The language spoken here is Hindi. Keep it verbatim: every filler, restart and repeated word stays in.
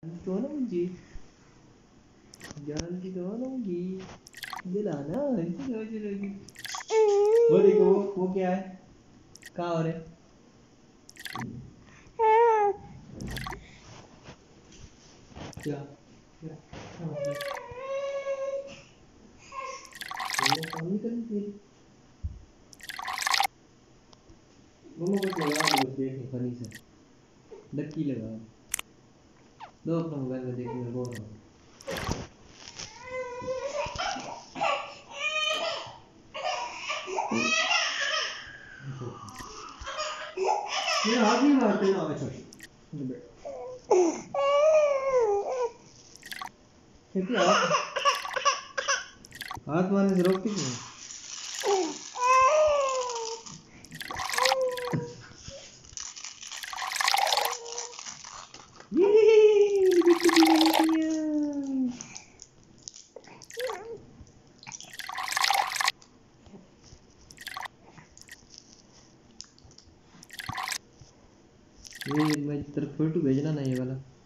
क्यों ना मुझे जान की क्यों ना मुझे दिलाना चलो चलो जी। वो देखो वो, वो क्या है कहाँ हो रहे क्या क्या क्या मतलब वो काम नहीं करनी चाहिए मम्मा कुछ लगा दो देखने फनी से डक्की लगा दो अपना मोबाइल में देखने में बोल रहा हूँ ये हाथ नहीं मारते ना अच्छा खेती हाथ हाथ मारने से रोकती क्यों ये मैं तेरे फोटो भेजना ना ये वाला